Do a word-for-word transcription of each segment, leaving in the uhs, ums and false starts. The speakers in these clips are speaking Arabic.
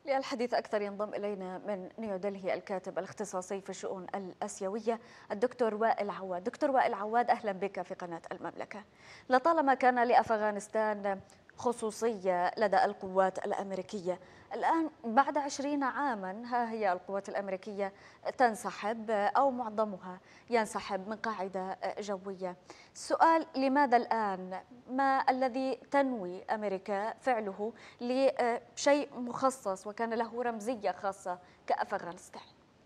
للحديث أكثر ينضم إلينا من نيودلهي الكاتب الاختصاصي في الشؤون الآسيوية الدكتور وائل عواد. دكتور وائل عواد، أهلا بك في قناة المملكة. لطالما كان لأفغانستان خصوصية لدى القوات الأمريكية، الآن بعد عشرين عاما ها هي القوات الأمريكية تنسحب أو معظمها ينسحب من قاعدة جوية. السؤال: لماذا الآن؟ ما الذي تنوي أمريكا فعله لشيء مخصص وكان له رمزية خاصة كأفغانستان؟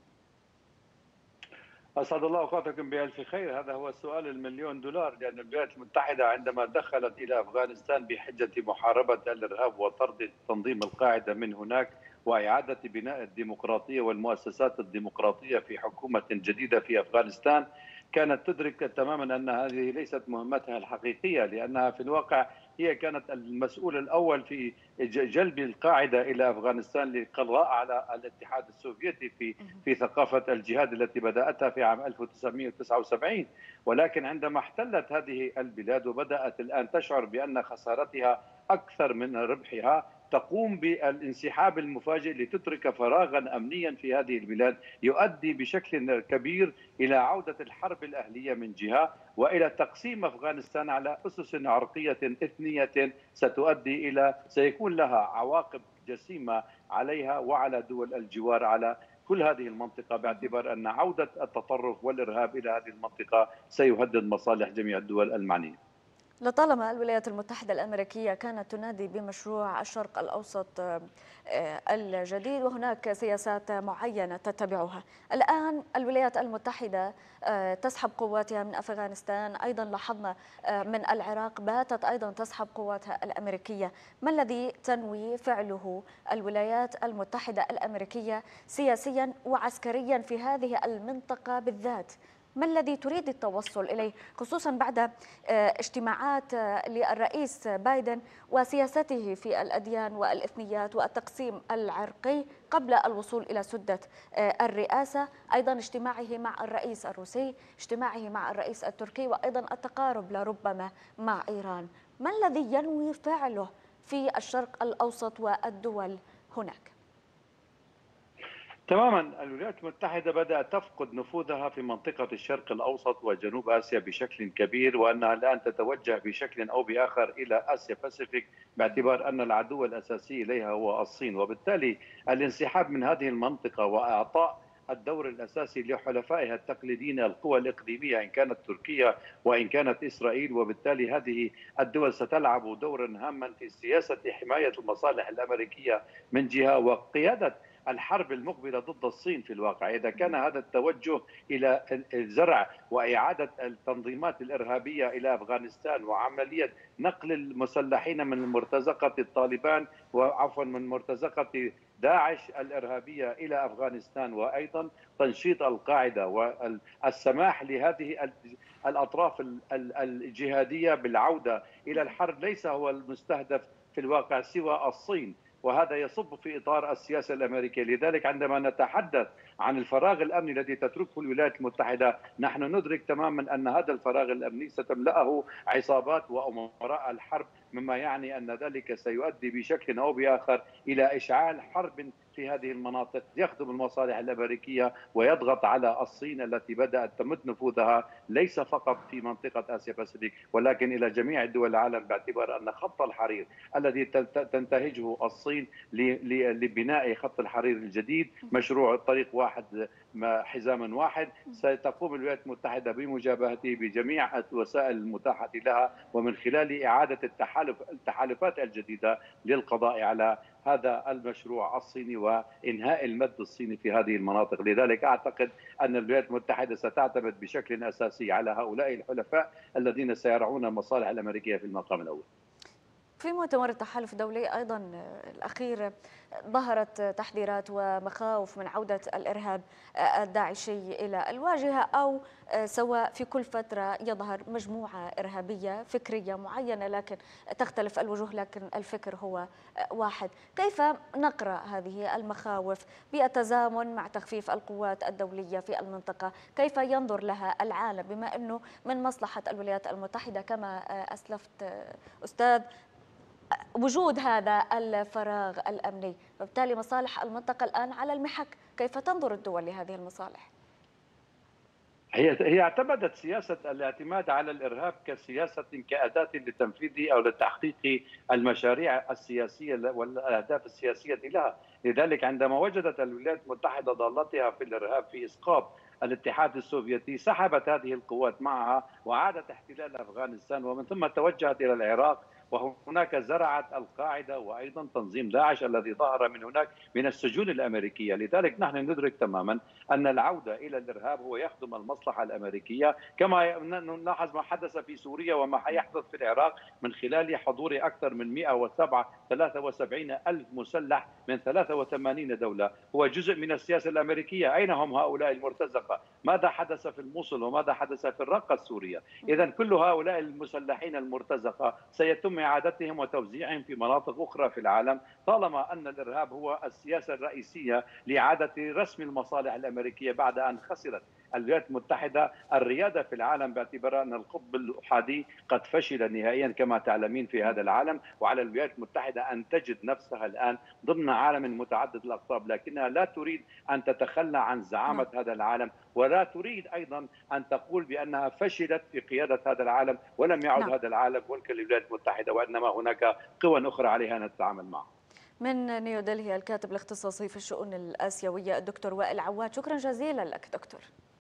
أسعد الله أوقاتكم بألف خير. هذا هو السؤال المليون دولار، لأن الولايات المتحدة عندما دخلت إلى أفغانستان بحجة محاربة الإرهاب وطرد تنظيم القاعدة من هناك وإعادة بناء الديمقراطية والمؤسسات الديمقراطية في حكومة جديدة في أفغانستان، كانت تدرك تماما أن هذه ليست مهمتها الحقيقية، لأنها في الواقع هي كانت المسؤول الأول في جلب القاعدة إلى أفغانستان للقضاء على الاتحاد السوفيتي في في ثقافة الجهاد التي بدأتها في عام ألف وتسعمئة وتسعة وسبعين. ولكن عندما احتلت هذه البلاد وبدأت الآن تشعر بأن خسارتها أكثر من ربحها، تقوم بالانسحاب المفاجئ لتترك فراغا أمنيا في هذه البلاد يؤدي بشكل كبير إلى عودة الحرب الأهلية من جهة، وإلى تقسيم أفغانستان على أسس عرقية إثنية ستؤدي إلى سيكون لها عواقب جسيمة عليها وعلى دول الجوار على كل هذه المنطقة، باعتبار أن عودة التطرف والإرهاب إلى هذه المنطقة سيهدد مصالح جميع الدول المعنية. لطالما الولايات المتحدة الأمريكية كانت تنادي بمشروع الشرق الأوسط الجديد وهناك سياسات معينة تتبعها، الآن الولايات المتحدة تسحب قواتها من أفغانستان، أيضا لاحظنا من العراق باتت أيضا تسحب قواتها الأمريكية. ما الذي تنوي فعله الولايات المتحدة الأمريكية سياسيا وعسكريا في هذه المنطقة بالذات؟ ما الذي تريد التوصل إليه، خصوصا بعد اجتماعات للرئيس بايدن وسياسته في الأديان والإثنيات والتقسيم العرقي قبل الوصول إلى سدة الرئاسة، أيضا اجتماعه مع الرئيس الروسي، اجتماعه مع الرئيس التركي، وأيضا التقارب لربما مع إيران؟ ما الذي ينوي فعله في الشرق الأوسط والدول هناك؟ تماما، الولايات المتحدة بدأت تفقد نفوذها في منطقة الشرق الأوسط وجنوب آسيا بشكل كبير، وأنها الآن تتوجه بشكل أو بآخر إلى آسيا باسيفيك، باعتبار أن العدو الأساسي إليها هو الصين. وبالتالي الانسحاب من هذه المنطقة وإعطاء الدور الأساسي لحلفائها التقليديين القوى الإقليمية، إن كانت تركيا وإن كانت إسرائيل، وبالتالي هذه الدول ستلعب دورا هاما في سياسة حماية المصالح الأمريكية من جهة، وقيادة الحرب المقبلة ضد الصين. في الواقع إذا كان هذا التوجه إلى زرع وإعادة التنظيمات الإرهابية إلى أفغانستان وعملية نقل المسلحين من مرتزقة الطالبان وعفوا من مرتزقة داعش الإرهابية إلى أفغانستان، وأيضا تنشيط القاعدة والسماح لهذه الأطراف الجهادية بالعودة إلى الحرب، ليس هو المستهدف في الواقع سوى الصين، وهذا يصب في إطار السياسة الأمريكية. لذلك عندما نتحدث عن الفراغ الأمني الذي تتركه الولايات المتحدة، نحن ندرك تماما أن هذا الفراغ الأمني ستملأه عصابات وأمراء الحرب، مما يعني أن ذلك سيؤدي بشكل أو بآخر إلى إشعال حرب في هذه المناطق يخدم المصالح الأمريكية ويضغط على الصين التي بدأت تمد نفوذها ليس فقط في منطقة آسيا باسيفيك ولكن إلى جميع دول العالم، باعتبار أن خط الحرير الذي تنتهجه الصين لبناء خط الحرير الجديد، مشروع الطريق واحد حزاما واحد، ستقوم الولايات المتحدة بمجابهته بجميع الوسائل المتاحة لها، ومن خلال إعادة التحالف التحالفات الجديدة للقضاء على هذا المشروع الصيني وإنهاء المد الصيني في هذه المناطق. لذلك أعتقد أن الولايات المتحدة ستعتمد بشكل أساسي على هؤلاء الحلفاء الذين سيرعون المصالح الأمريكية في المقام الأول. في مؤتمر التحالف الدولي أيضا الأخير ظهرت تحذيرات ومخاوف من عودة الإرهاب الداعشي إلى الواجهة، أو سواء في كل فترة يظهر مجموعة إرهابية فكرية معينة لكن تختلف الوجوه لكن الفكر هو واحد. كيف نقرأ هذه المخاوف بالتزامن مع تخفيف القوات الدولية في المنطقة؟ كيف ينظر لها العالم، بما أنه من مصلحة الولايات المتحدة كما أسلفت أستاذ وجود هذا الفراغ الأمني، وبالتالي مصالح المنطقة الآن على المحك. كيف تنظر الدول لهذه المصالح؟ هي هي اعتمدت سياسة الاعتماد على الإرهاب كسياسة كأداة لتنفيذ أو لتحقيق المشاريع السياسية والأهداف السياسية لها. لذلك عندما وجدت الولايات المتحدة ضالتها في الإرهاب في إسقاط الاتحاد السوفيتي، سحبت هذه القوات معها وعادت احتلال أفغانستان، ومن ثم توجهت إلى العراق، وهناك زرعت القاعدة وأيضا تنظيم داعش الذي ظهر من هناك من السجون الأمريكية. لذلك نحن ندرك تماما أن العودة إلى الإرهاب هو يخدم المصلحة الأمريكية، كما نلاحظ ما حدث في سوريا وما يحدث في العراق من خلال حضور أكثر من مئة وثلاثة وسبعين ألف مسلح من ثلاث وثمانين دولة، هو جزء من السياسة الأمريكية. أين هم هؤلاء المرتزقة؟ ماذا حدث في الموصل وماذا حدث في الرقة السورية؟ إذا كل هؤلاء المسلحين المرتزقة سيتم إعادتهم وتوزيعهم في مناطق أخرى في العالم، طالما أن الإرهاب هو السياسة الرئيسية لإعادة رسم المصالح الأمريكية بعد أن خسرت الولايات المتحدة الريادة في العالم، باعتبار أن القطب الأحادي قد فشل نهائيا كما تعلمين في هذا العالم. وعلى الولايات المتحدة أن تجد نفسها الآن ضمن عالم متعدد الأقطاب، لكنها لا تريد أن تتخلى عن زعامة هذا العالم، ولا تريد أيضا أن تقول بأنها فشلت في قيادة هذا العالم ولم يعد نعم. هذا العالم ملكا للولايات المتحدة، وإنما هناك قوى أخرى عليها أن نتعامل معها. من نيودلهي الكاتب الاختصاصي في الشؤون الآسيوية الدكتور وائل عواد، شكرا جزيلا لك دكتور.